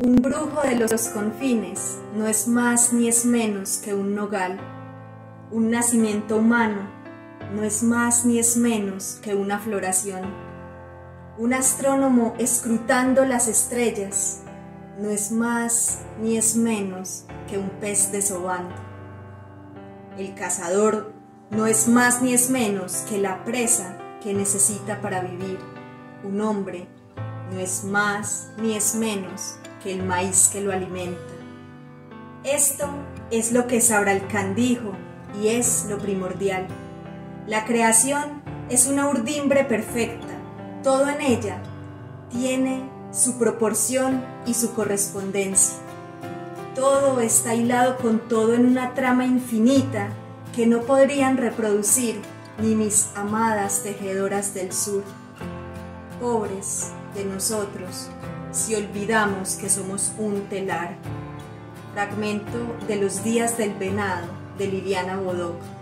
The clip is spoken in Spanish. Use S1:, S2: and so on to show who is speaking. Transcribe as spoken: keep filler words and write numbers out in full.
S1: Un brujo de los confines no es más ni es menos que un nogal. Un nacimiento humano no es más ni es menos que una floración. Un astrónomo escrutando las estrellas no es más ni es menos que un pez desobando. El cazador no es más ni es menos que la presa que necesita para vivir. Un hombre no es más ni es menos que el maíz que lo alimenta. Esto es lo que Sabralcán dijo y es lo primordial. La creación es una urdimbre perfecta, todo en ella tiene su proporción y su correspondencia. Todo está hilado con todo en una trama infinita que no podrían reproducir ni mis amadas tejedoras del sur. Pobres de nosotros si olvidamos que somos un telar. Fragmento de Los días del venado de Liliana Bodoc.